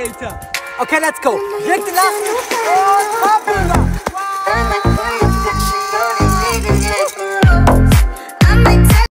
Alter. Okay, let's go. Direkt lachen. Und hopp.